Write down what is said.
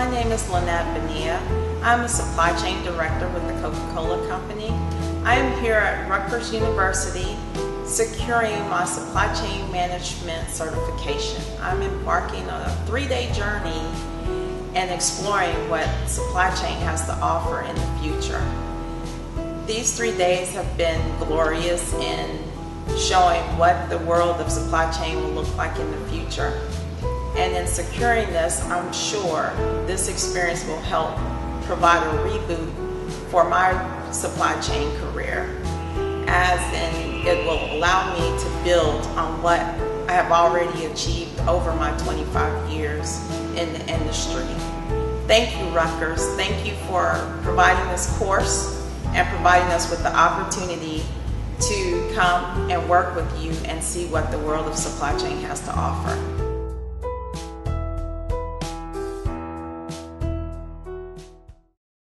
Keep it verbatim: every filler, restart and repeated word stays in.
My name is Lynette Bonilla. I'm a supply chain director with the Coca-Cola Company. I am here at Rutgers University securing my supply chain management certification. I'm embarking on a three-day journey and exploring what supply chain has to offer in the future. These three days have been glorious in showing what the world of supply chain will look like in the future. And in securing this, I'm sure this experience will help provide a reboot for my supply chain career, as in it will allow me to build on what I have already achieved over my twenty-five years in the industry. Thank you, Rutgers. Thank you for providing this course and providing us with the opportunity to come and work with you and see what the world of supply chain has to offer.